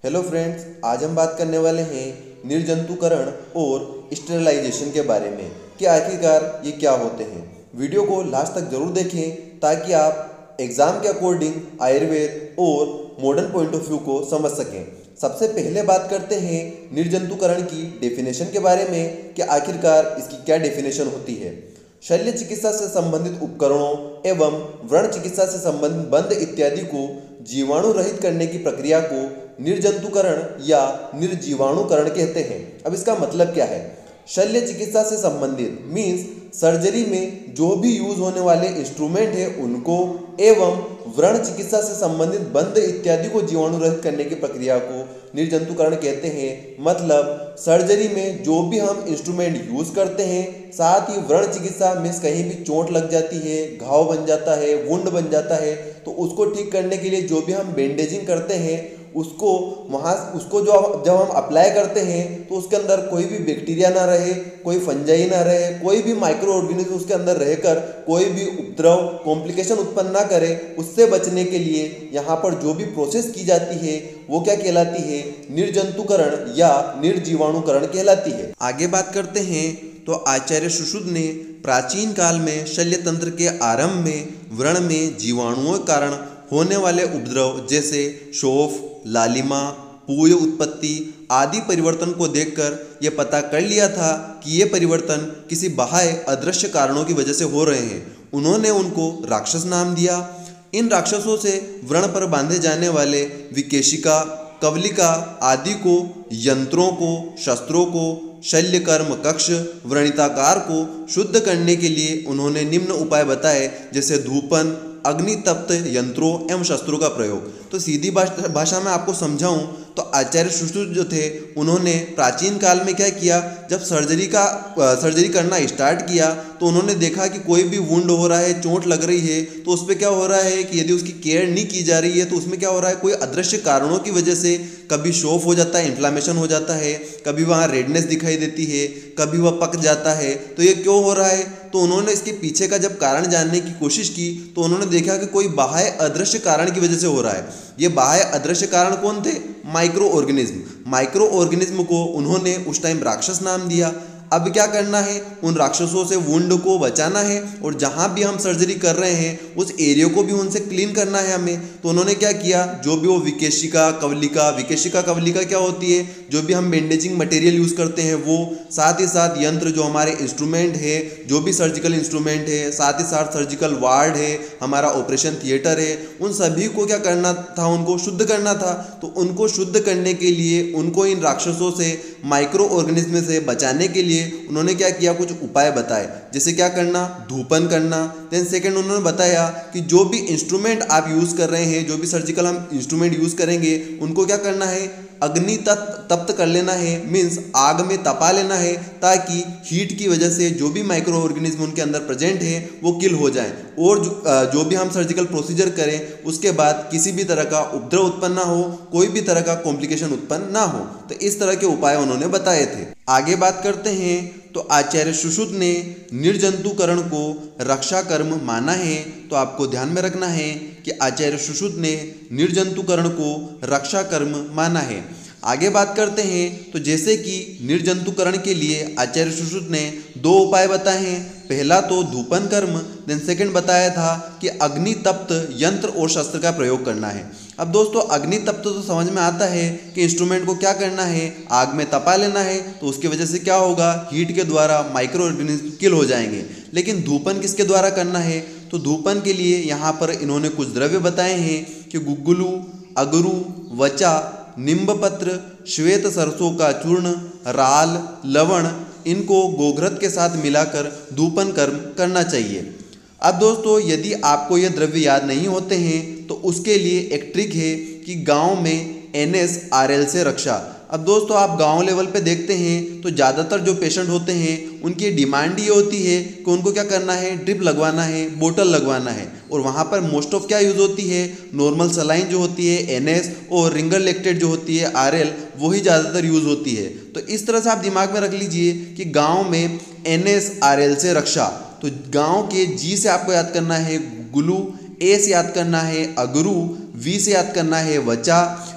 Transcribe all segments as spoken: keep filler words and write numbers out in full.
Hello friends, आज हम बात करने वाले हैं निर्जंतुकरण और स्टेरिलाइजेशन के बारे में कि आखिरकार ये क्या होते हैं। वीडियो को लास्ट तक जरूर देखें ताकि आप एग्ज़ाम के अकॉर्डिंग आयुर्वेद और मॉडर्न पॉइंट ऑफ व्यू को समझ सकें। सबसे पहले बात करते हैं निर्जंतुकरण की डेफिनेशन के बारे में कि आखिरकार इसकी क्या डेफिनेशन होती है। शल्य चिकित्सा से संबंधित उपकरणों एवं व्रण चिकित्सा से संबंधित बंध इत्यादि को जीवाणु रहित करने की प्रक्रिया को निर्जंतुकरण या निर्जीवाणुकरण कहते हैं। अब इसका मतलब क्या है? शल्य चिकित्सा से संबंधित मीन्स सर्जरी में जो भी यूज होने वाले इंस्ट्रूमेंट है उनको एवं व्रण चिकित्सा से संबंधित बंध इत्यादि को जीवाणु रहित करने की प्रक्रिया को निर्जंतुकरण कहते हैं। मतलब सर्जरी में जो भी हम इंस्ट्रूमेंट यूज करते हैं, साथ ही व्रण चिकित्सा मीन्स कहीं भी चोट लग जाती है, घाव बन जाता है, वुंड बन जाता है, तो उसको ठीक करने के लिए जो भी हम बैंडेजिंग करते हैं उसको वहाँ उसको जो जब हम अप्लाई करते हैं तो उसके अंदर कोई भी बैक्टीरिया ना रहे, कोई फंजाई ना रहे, कोई भी माइक्रो ऑर्गेनिज्म उसके अंदर रहकर कोई भी उपद्रव कॉम्प्लिकेशन उत्पन्न ना करे, उससे बचने के लिए यहाँ पर जो भी प्रोसेस की जाती है वो क्या कहलाती है? निर्जंतुकरण या निर्जीवाणुकरण कहलाती है। आगे बात करते हैं तो आचार्य सुश्रुत ने प्राचीन काल में शल्य तंत्र के आरंभ में व्रण में जीवाणुओं के कारण होने वाले उपद्रव जैसे शोफ, लालिमा, पूय उत्पत्ति आदि परिवर्तन को देखकर यह पता कर लिया था कि ये परिवर्तन किसी बाह्य अदृश्य कारणों की वजह से हो रहे हैं। उन्होंने उनको राक्षस नाम दिया। इन राक्षसों से व्रण पर बांधे जाने वाले विकेशिका, कवलिका आदि को, यंत्रों को, शस्त्रों को, शल्यकर्म कक्ष, व्रणिताकार को शुद्ध करने के लिए उन्होंने निम्न उपाय बताए, जैसे धूपन, अग्नितप्त यंत्रों एवं शस्त्रों का प्रयोग। तो सीधी भाषा में आपको समझाऊं तो आचार्य सुश्रुत जो थे उन्होंने प्राचीन काल में क्या किया, जब सर्जरी का सर्जरी करना स्टार्ट किया तो उन्होंने देखा कि कोई भी वुंड हो रहा है, चोट लग रही है, तो उस पर क्या हो रहा है कि यदि उसकी केयर नहीं की जा रही है तो उसमें क्या हो रहा है, कोई अदृश्य कारणों की वजह से कभी शोफ हो जाता है, इन्फ्लामेशन हो जाता है, कभी वहाँ रेडनेस दिखाई देती है, कभी वह पक जाता है। तो ये क्यों हो रहा है? तो उन्होंने इसके पीछे का जब कारण जानने की कोशिश की तो उन्होंने देखा कि कोई बाह्य अदृश्य कारण की वजह से हो रहा है। ये बाह्य अदृश्य कारण कौन थे? Micro organism. माइक्रो ऑर्गेनिज्म को उन्होंने उस टाइम राक्षस नाम दिया। अब क्या करना है? उन राक्षसों से वुंड को बचाना है और जहाँ भी हम सर्जरी कर रहे हैं उस एरिया को भी उनसे क्लीन करना है हमें। तो उन्होंने क्या किया, जो भी वो विकेशिका, कवलिका, विकेशिका कवलिका क्या होती है, जो भी हम बैंडेजिंग मटेरियल यूज़ करते हैं वो, साथ ही साथ यंत्र जो हमारे इंस्ट्रूमेंट है, जो भी सर्जिकल इंस्ट्रूमेंट है, साथ ही साथ सर्जिकल वार्ड है, हमारा ऑपरेशन थिएटर है, उन सभी को क्या करना था? उनको शुद्ध करना था। तो उनको शुद्ध करने के लिए, उनको इन राक्षसों से, माइक्रो ऑर्गेनिज्म से बचाने के लिए उन्होंने क्या किया, कुछ उपाय बताए। जैसे क्या करना? धूपन करना। देन सेकंड उन्होंने बताया कि जो भी इंस्ट्रूमेंट आप यूज़ कर रहे हैं, जो भी सर्जिकल हम इंस्ट्रूमेंट यूज़ करेंगे, उनको क्या करना है? अग्नि तप्त कर लेना है, मीन्स आग में तपा लेना है, ताकि हीट की वजह से जो भी माइक्रो ऑर्गेनिज्म उनके अंदर प्रेजेंट है वो किल हो जाएं। और जो, जो भी हम सर्जिकल प्रोसीजर करें उसके बाद किसी भी तरह का उपद्रव उत्पन्न ना हो, कोई भी तरह का कॉम्प्लिकेशन उत्पन्न ना हो। तो इस तरह के उपाय उन्होंने बताए थे। आगे बात करते हैं तो आचार्य सुश्रुत ने निर्जंतुकरण को रक्षा कर्म माना है। तो आपको ध्यान में रखना है कि आचार्य सुश्रुत ने निर्जंतुकरण को रक्षा कर्म माना है। आगे बात करते हैं तो जैसे कि निर्जंतुकरण के लिए आचार्य सुश्रुत ने दो उपाय बताए हैं। पहला तो धूपन कर्म, देन सेकंड बताया था कि अग्नि तप्त यंत्र और शस्त्र का प्रयोग करना है। अब दोस्तों अग्नि तप्त तो समझ में आता है कि इंस्ट्रूमेंट को क्या करना है, आग में तपा लेना है, तो उसकी वजह से क्या होगा, हीट के द्वारा माइक्रो ऑर्गेनिज्म किल हो जाएंगे। लेकिन धूपन किसके द्वारा करना है? तो धूपन के लिए यहाँ पर इन्होंने कुछ द्रव्य बताए हैं कि गुग्गुलू, अगरू, वचा, निम्बपत्र, श्वेत सरसों का चूर्ण, राल, लवण, इनको गोघृत के साथ मिलाकर धूपन कर्म करना चाहिए। अब दोस्तों यदि आपको ये द्रव्य याद नहीं होते हैं तो उसके लिए एक ट्रिक है कि गांव में एन एस आर एल से रक्षा। अब दोस्तों आप गांव लेवल पे देखते हैं तो ज़्यादातर जो पेशेंट होते हैं उनकी डिमांड ये होती है कि उनको क्या करना है, ड्रिप लगवाना है, बोतल लगवाना है। और वहाँ पर मोस्ट ऑफ क्या यूज़ होती है, नॉर्मल सलाइन जो होती है एन एस और रिंगर लेक्टेट जो होती है आर एल, वही ज़्यादातर यूज़ होती है। तो इस तरह से आप दिमाग में रख लीजिए कि गाँव में एन एस आर एल से रक्षा। तो गाँव के जी से आपको याद करना है गुलू, ए से याद करना है अगरू, वी से याद करना है वचा,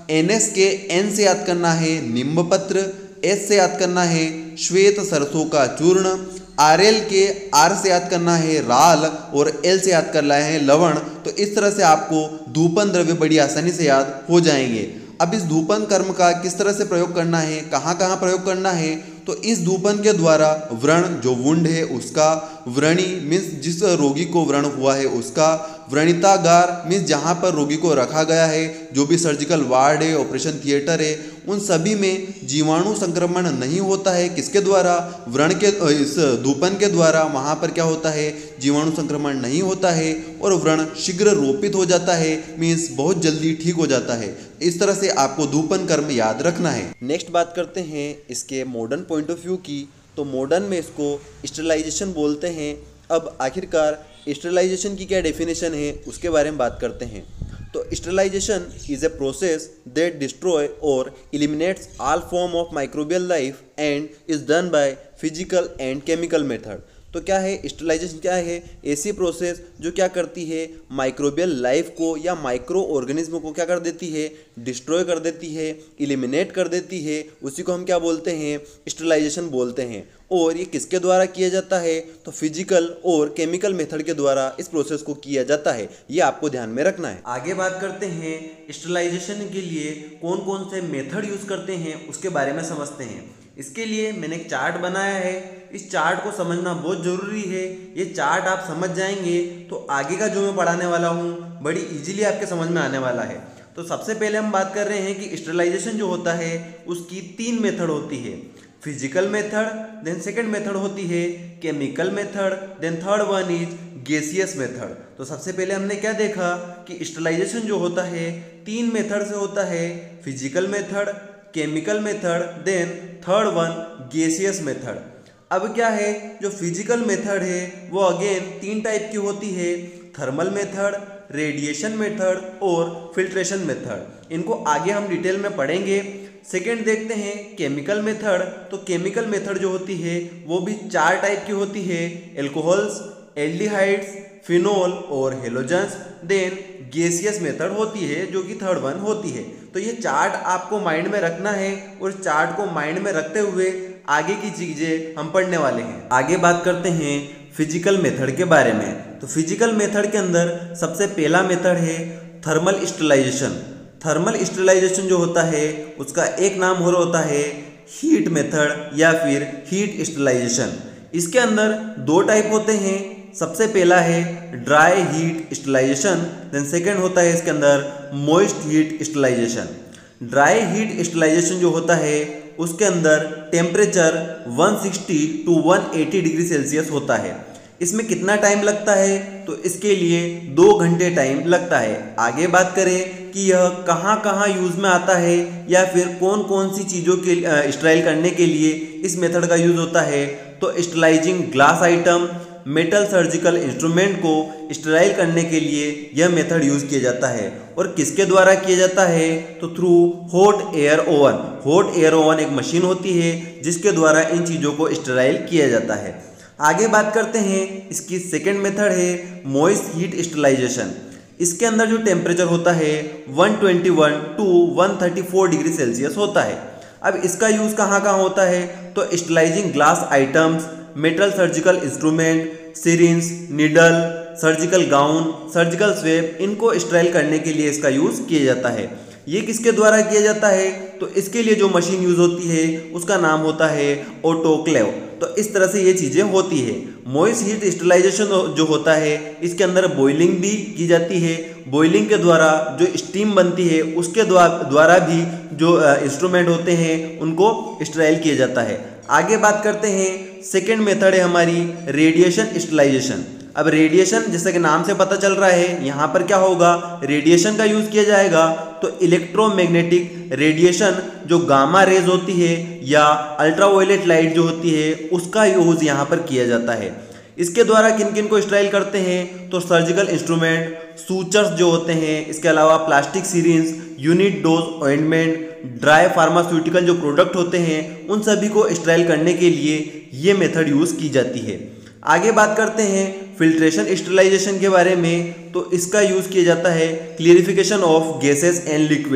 एन एस के एन से याद करना है नींबपत्र, एस से याद करना है श्वेत सरसों का चूर्ण, आर एल के आर से याद करना है राल और एल से याद करना है लवण। तो इस तरह से आपको धूपन द्रव्य बड़ी आसानी से याद हो जाएंगे। अब इस धूपन कर्म का किस तरह से प्रयोग करना है, कहाँ कहाँ प्रयोग करना है, तो इस धूपन के द्वारा व्रण जो वुंड है उसका, व्रणी मीन्स जिस रोगी को व्रण हुआ है उसका, व्रणितागार मीन्स जहाँ पर रोगी को रखा गया है, जो भी सर्जिकल वार्ड है, ऑपरेशन थिएटर है, उन सभी में जीवाणु संक्रमण नहीं होता है। किसके द्वारा? व्रण के, इस धूपन के द्वारा वहाँ पर क्या होता है, जीवाणु संक्रमण नहीं होता है और व्रण शीघ्र रोपित हो जाता है, मीन्स बहुत जल्दी ठीक हो जाता है। इस तरह से आपको धूपन कर्म याद रखना है। नेक्स्ट बात करते हैं इसके मॉडर्न पॉइंट ऑफ व्यू की। तो मॉडर्न में इसको स्टरलाइजेशन बोलते हैं। अब आखिरकार स्टरलाइजेशन की क्या डेफिनेशन है उसके बारे में बात करते हैं। तो sterilisation is a process that destroy और eliminates all form of microbial life and is done by physical and chemical method. तो क्या है स्टरलाइजेशन? क्या है? ऐसी प्रोसेस जो क्या करती है, माइक्रोबियल लाइफ को या माइक्रो ऑर्गेनिज्म को क्या कर देती है, डिस्ट्रॉय कर देती है, इलिमिनेट कर देती है। उसी को हम क्या बोलते हैं? स्टरलाइजेशन बोलते हैं। और ये किसके द्वारा किया जाता है? तो फिजिकल और केमिकल मेथड के द्वारा इस प्रोसेस को किया जाता है। ये आपको ध्यान में रखना है। आगे बात करते हैं स्टरलाइजेशन के लिए कौन कौन से मेथड यूज करते हैं उसके बारे में समझते हैं। इसके लिए मैंने एक चार्ट बनाया है। इस चार्ट को समझना बहुत ज़रूरी है। ये चार्ट आप समझ जाएंगे तो आगे का जो मैं पढ़ाने वाला हूँ बड़ी इजीली आपके समझ में आने वाला है। तो सबसे पहले हम बात कर रहे हैं कि स्टरलाइजेशन जो होता है उसकी तीन मेथड होती है। Physical method, then second method होती है chemical method, then third one is gaseous method. तो सबसे पहले हमने क्या देखा कि स्टरलाइजेशन जो होता है तीन मेथड से होता है, physical method, chemical method, then third one gaseous method. अब क्या है, जो फिजिकल मेथड है वो अगेन तीन टाइप की होती है, थर्मल मेथड, रेडिएशन मेथड और फिल्ट्रेशन मेथड। इनको आगे हम डिटेल में पढ़ेंगे। सेकेंड देखते हैं केमिकल मेथड। तो केमिकल मेथड जो होती है वो भी चार टाइप की होती है, एल्कोहल्स, एल्डिहाइड्स, फिनोल और हेलोजन्स। देन गैसियस मेथड होती है जो कि थर्ड वन होती है। तो ये चार्ट आपको माइंड में रखना है और चार्ट को माइंड में रखते हुए आगे की चीजें हम पढ़ने वाले हैं। आगे बात करते हैं फिजिकल मेथड के बारे में। तो फिजिकल मेथड के अंदर सबसे पहला मेथड है थर्मल स्टरलाइजेशन। थर्मल स्टरलाइजेशन जो होता है उसका एक नाम और होता है हीट मेथड या फिर हीट स्टरलाइजेशन। इसके अंदर दो टाइप होते हैं। सबसे पहला है dry heat sterilization, then second होता है इसके अंदर moist heat sterilization. Dry heat sterilization जो होता है उसके अंदर टेम्परेचर एक सौ साठ टू एक सौ अस्सी डिग्री सेल्सियस होता है। इसमें कितना टाइम लगता है? तो इसके लिए दो घंटे टाइम लगता है। आगे बात करें कि यह कहाँ कहाँ यूज़ में आता है या फिर कौन कौन सी चीज़ों के स्टराइल करने के लिए इस मेथड का यूज़ होता है। तो sterilizing glass item, metal surgical instrument को स्टराइल करने के लिए यह मेथड यूज़ किया जाता है। और किसके द्वारा किया जाता है? तो through hot air oven. Hot air oven एक मशीन होती है जिसके द्वारा इन चीज़ों को स्टराइल किया जाता है। आगे बात करते हैं इसकी सेकेंड मेथड है मॉइस्ट हीट स्टरलाइजेशन। इसके अंदर जो टेम्परेचर होता है एक सौ इक्कीस टू एक सौ चौंतीस डिग्री सेल्सियस होता है। अब इसका यूज़ कहाँ कहाँ होता है? तो sterilizing glass items, metal surgical instrument, syringe, needle, surgical gown, surgical swab, इनको स्टराइल करने के लिए इसका यूज़ किया जाता है। ये किसके द्वारा किया जाता है? तो इसके लिए जो मशीन यूज़ होती है उसका नाम होता है ऑटोक्लेव। तो इस तरह से ये चीज़ें होती है। मॉइस्ट हीट स्टरलाइजेशन जो होता है इसके अंदर बॉइलिंग भी की जाती है। बॉइलिंग के द्वारा जो स्टीम बनती है उसके द्वारा भी जो इंस्ट्रूमेंट होते हैं उनको स्टराइल किया जाता है। आगे बात करते हैं सेकेंड मेथड है हमारी रेडिएशन स्टरलाइजेशन। अब रेडिएशन जैसे कि नाम से पता चल रहा है यहाँ पर क्या होगा, रेडिएशन का यूज़ किया जाएगा। तो इलेक्ट्रोमैग्नेटिक रेडिएशन जो गामा रेज होती है या अल्ट्रावायलेट लाइट जो होती है उसका यूज़ यहाँ पर किया जाता है। इसके द्वारा किन किन को स्टराइल करते हैं? तो सर्जिकल इंस्ट्रूमेंट, सूचर्स जो होते हैं, इसके अलावा plastic syringe, unit dose ointment, dry pharmaceutical जो प्रोडक्ट होते हैं उन सभी को स्टराइल करने के लिए ये मेथड यूज़ की जाती है। आगे बात करते हैं फिल्ट्रेशन स्टरलाइजेशन के बारे में। तो इसका यूज़ किया जाता है clarification of gases and liquid.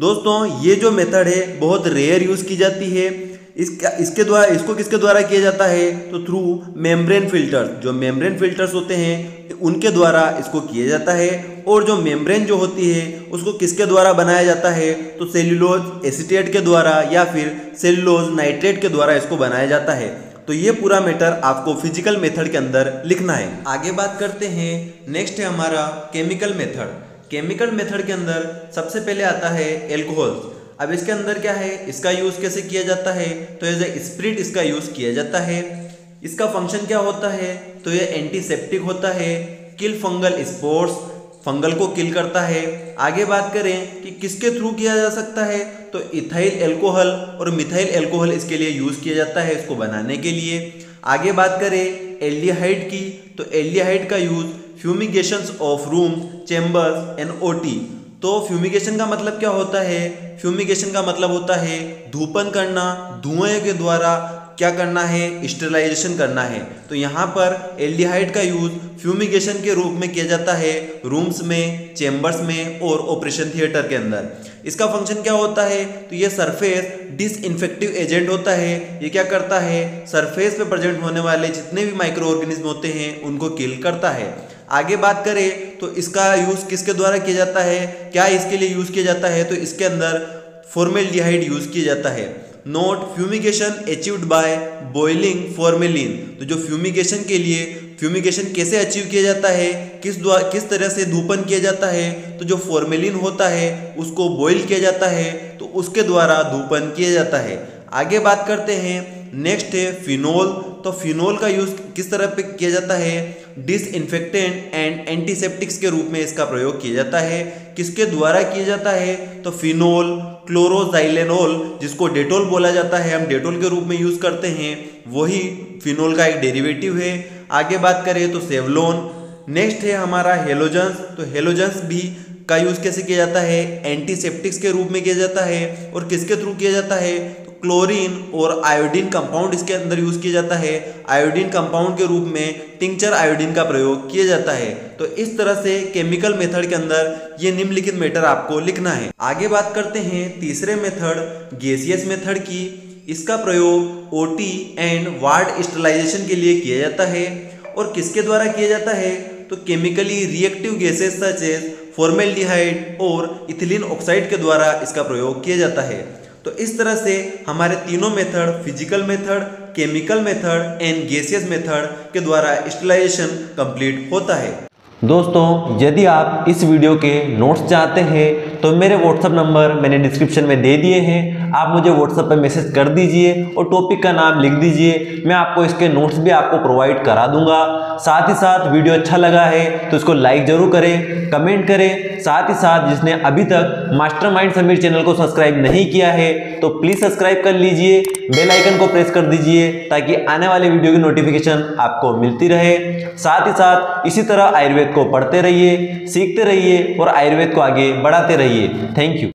दोस्तों ये जो मेथड है बहुत रेयर यूज़ की जाती है। इसका इसके द्वारा इसको किसके द्वारा किया जाता है तो थ्रू मेम्ब्रेन फिल्टर्स, जो मेम्ब्रेन फिल्टर्स होते हैं उनके द्वारा इसको किया जाता है। और जो मेम्ब्रेन जो होती है उसको किसके द्वारा बनाया जाता है तो सेल्यूलोज एसीटेट के द्वारा या फिर सेल्यूलोज नाइट्रेट के द्वारा इसको बनाया जाता है। तो ये पूरा मैटर आपको फिजिकल मेथड के अंदर लिखना है। आगे बात करते हैं, नेक्स्ट है हमारा केमिकल मेथड। केमिकल मेथड के अंदर सबसे पहले आता है एल्कोहल्स। अब इसके अंदर क्या है, इसका यूज़ कैसे किया जाता है तो एज ए स्प्रिट इसका यूज़ किया जाता है। इसका फंक्शन क्या होता है तो ये एंटीसेप्टिक होता है, किल फंगल स्पोर्स, फंगल को किल करता है। आगे बात करें कि किसके थ्रू किया जा सकता है तो इथाइल एल्कोहल और मिथाइल एल्कोहल इसके लिए यूज़ किया जाता है इसको बनाने के लिए। आगे बात करें एल्डिहाइड की तो एल्डिहाइड का use fumigations of rooms, chambers and OT. तो फ्यूमिगेशन का मतलब क्या होता है, फ्यूमिगेशन का मतलब होता है धूपन करना, धुएं के द्वारा क्या करना है स्टेरिलाइजेशन करना है। तो यहाँ पर एल्डिहाइड का यूज़ फ्यूमिगेशन के रूप में किया जाता है रूम्स में, चैम्बर्स में और ऑपरेशन थिएटर के अंदर। इसका फंक्शन क्या होता है तो ये सरफेस डिसइंफेक्टिव एजेंट होता है। ये क्या करता है सरफेस पे प्रेजेंट होने वाले जितने भी माइक्रो ऑर्गेनिज्म होते हैं उनको किल करता है। आगे बात करें तो इसका यूज़ किसके द्वारा किया जाता है, क्या इसके लिए यूज़ किया जाता है तो इसके अंदर फॉर्मेल्डिहाइड यूज़ किया जाता है। Note fumigation achieved by boiling formalin. तो जो फ्यूमिगेशन के लिए फ्यूमिगेशन कैसे अचीव किया जाता है, किस द्वारा किस तरह से धूपन किया जाता है तो जो फॉर्मेलिन होता है उसको बॉइल किया जाता है तो उसके द्वारा धूपन किया जाता है। आगे बात करते हैं, नेक्स्ट है फिनोल। तो फिनोल का यूज़ किस तरह पे किया जाता है, डिसइंफेक्टेंट एंड एंटीसेप्टिक्स के रूप में इसका प्रयोग किया जाता है। किसके द्वारा किया जाता है तो फिनोल, क्लोरोजाइलेनोल जिसको डेटोल बोला जाता है, हम डेटोल के रूप में यूज़ करते हैं, वही फिनोल का एक डेरिवेटिव है। आगे बात करें तो सेवलोन। नेक्स्ट है हमारा हेलोजन्स। तो हेलोजन्स भी का यूज़ कैसे किया जाता है, एंटीसेप्टिक्स के रूप में किया जाता है। और किसके थ्रू किया जाता है तो क्लोरीन और आयोडीन कंपाउंड इसके अंदर यूज़ किया जाता है। आयोडीन कंपाउंड के रूप में टिंचर आयोडीन का प्रयोग किया जाता है। तो इस तरह से केमिकल मेथड के अंदर ये निम्नलिखित मैटर आपको लिखना है। आगे बात करते हैं तीसरे मेथड गैसियस मेथड की। इसका प्रयोग ओटी एंड वार्ड स्टेरिलाइजेशन के लिए किया जाता है। और किसके द्वारा किया जाता है तो chemically reactive gases such as formaldehyde और इथिलीन ऑक्साइड के द्वारा इसका प्रयोग किया जाता है। तो इस तरह से हमारे तीनों method, physical method, chemical method and gaseous method के द्वारा स्टेरिलाइजेशन कंप्लीट होता है। दोस्तों यदि आप इस वीडियो के नोट्स चाहते हैं तो मेरे व्हाट्सएप नंबर मैंने डिस्क्रिप्शन में दे दिए हैं, आप मुझे व्हाट्सएप पर मैसेज कर दीजिए और टॉपिक का नाम लिख दीजिए, मैं आपको इसके नोट्स भी आपको प्रोवाइड करा दूंगा। साथ ही साथ वीडियो अच्छा लगा है तो इसको लाइक जरूर करें, कमेंट करें। साथ ही साथ जिसने अभी तक मास्टरमाइंड समीर चैनल को सब्सक्राइब नहीं किया है तो प्लीज़ सब्सक्राइब कर लीजिए, बेल आइकन को प्रेस कर दीजिए ताकि आने वाले वीडियो की नोटिफिकेशन आपको मिलती रहे। साथ ही साथ इसी तरह आयुर्वेद को पढ़ते रहिए, सीखते रहिए और आयुर्वेद को आगे बढ़ाते रहिए। Thank you.